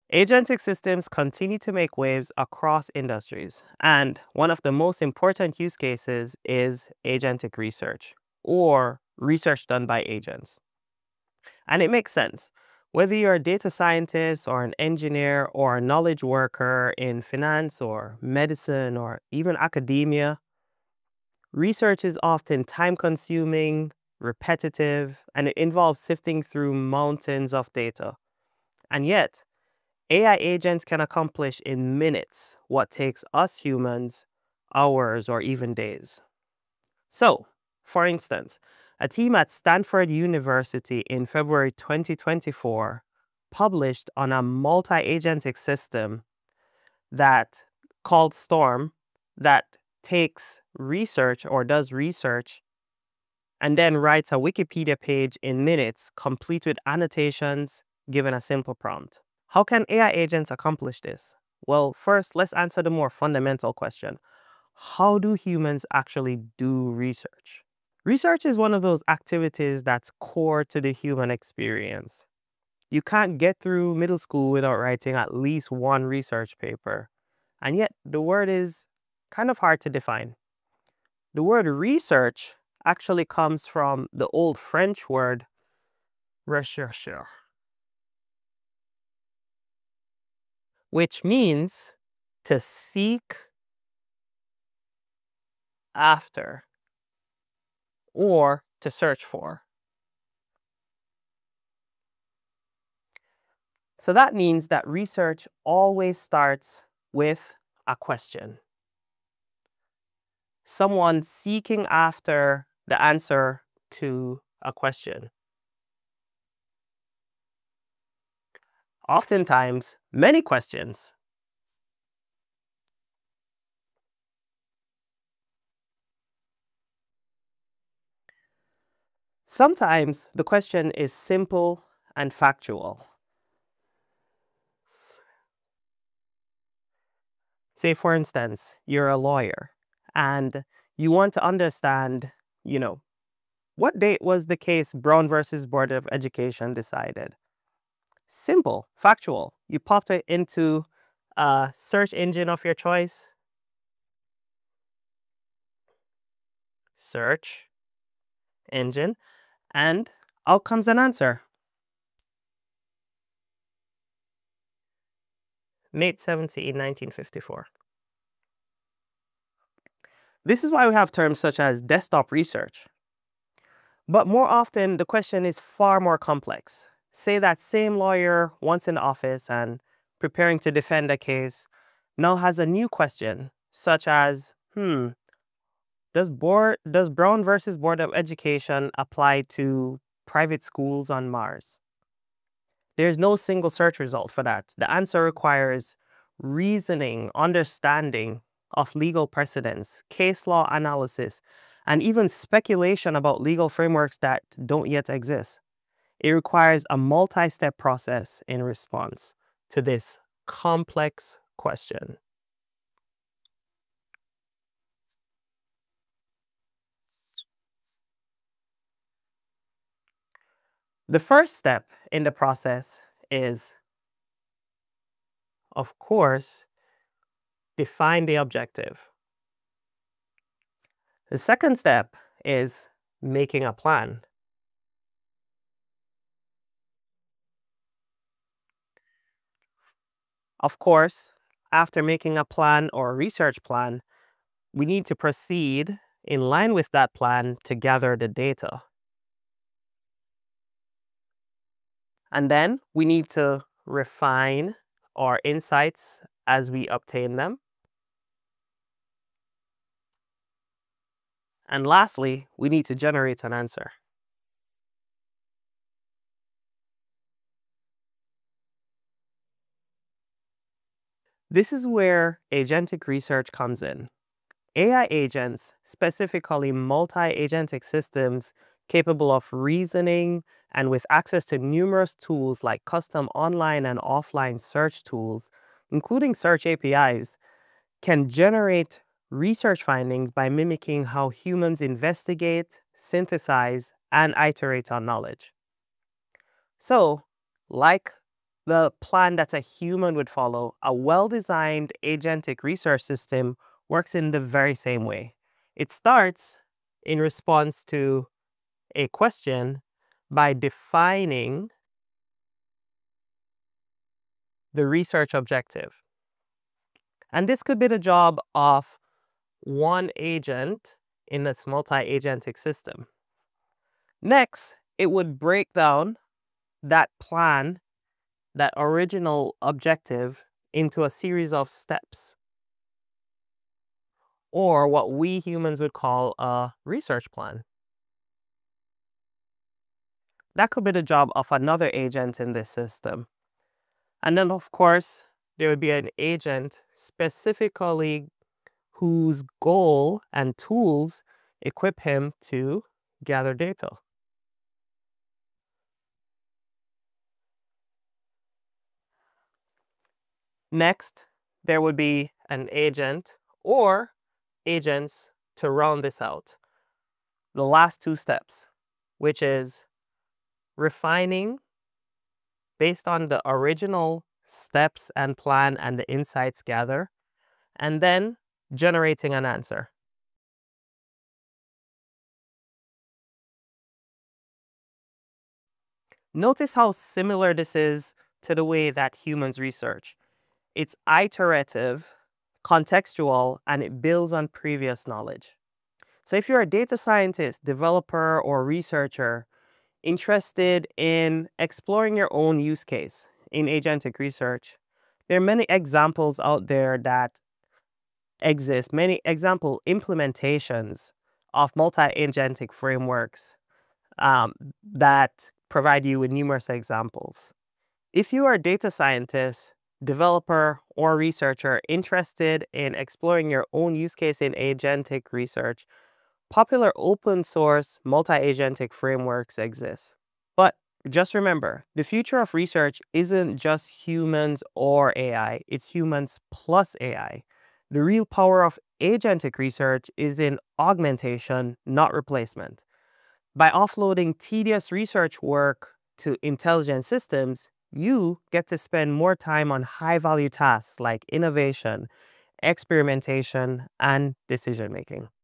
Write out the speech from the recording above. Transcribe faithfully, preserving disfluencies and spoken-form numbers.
Agentic systems continue to make waves across industries, and one of the most important use cases is agentic research, or research done by agents. And it makes sense. Whether you're a data scientist or an engineer or a knowledge worker in finance or medicine or even academia, research is often time consuming, repetitive, and it involves sifting through mountains of data. And yet, A I agents can accomplish in minutes what takes us humans hours or even days. So, for instance, a team at Stanford University in February twenty twenty-four published on a multi-agentic system that called Storm that takes research or does research and then writes a Wikipedia page in minutes, complete with annotations given a simple prompt. How can A I agents accomplish this? Well, first, let's answer the more fundamental question. How do humans actually do research? Research is one of those activities that's core to the human experience. You can't get through middle school without writing at least one research paper. And yet, the word is kind of hard to define. The word research actually comes from the old French word rechercher, which means to seek after or to search for. So that means that research always starts with a question. Someone seeking after the answer to a question. Oftentimes, many questions. Sometimes the question is simple and factual. Say, for instance, you're a lawyer and you want to understand, you know, what date was the case Brown versus Board of Education decided? Simple, factual. You popped it into a search engine of your choice. Search engine, and out comes an answer. May seventeenth, nineteen fifty-four. This is why we have terms such as desktop research. But more often, the question is far more complex. Say that same lawyer once in the office and preparing to defend a case now has a new question, such as, hmm, does, board, does Brown versus Board of Education apply to private schools on Mars? There's no single search result for that. The answer requires reasoning, understanding of legal precedents, case law analysis, and even speculation about legal frameworks that don't yet exist. It requires a multi-step process in response to this complex question. The first step in the process is, of course, define the objective. The second step is making a plan. Of course, after making a plan or a research plan, we need to proceed in line with that plan to gather the data. And then we need to refine our insights as we obtain them. And lastly, we need to generate an answer. This is where agentic research comes in. A I agents, specifically multi-agentic systems capable of reasoning and with access to numerous tools like custom online and offline search tools, including search A P Is, can generate research findings by mimicking how humans investigate, synthesize, and iterate on knowledge. So, like the plan that a human would follow, a well-designed agentic research system works in the very same way. It starts in response to a question by defining the research objective. And this could be the job of one agent in this multi-agentic system. Next, it would break down that plan, that original objective, into a series of steps, or what we humans would call a research plan. That could be the job of another agent in this system. And then, of course, there would be an agent specifically whose goal and tools equip him to gather data. Next, there would be an agent or agents to round this out. The last two steps, which is refining based on the original steps and plan and the insights gathered, and then generating an answer. Notice how similar this is to the way that humans research. It's iterative, contextual, and it builds on previous knowledge. So if you're a data scientist, developer, or researcher interested in exploring your own use case in agentic research, there are many examples out there that exist, many example implementations of multi-agentic frameworks um, that provide you with numerous examples. If you are a data scientist, developer, or researcher interested in exploring your own use case in agentic research, popular open source multi-agentic frameworks exist. But just remember, the future of research isn't just humans or A I, it's humans plus A I. The real power of agentic research is in augmentation, not replacement. By offloading tedious research work to intelligent systems, you get to spend more time on high-value tasks like innovation, experimentation, and decision-making.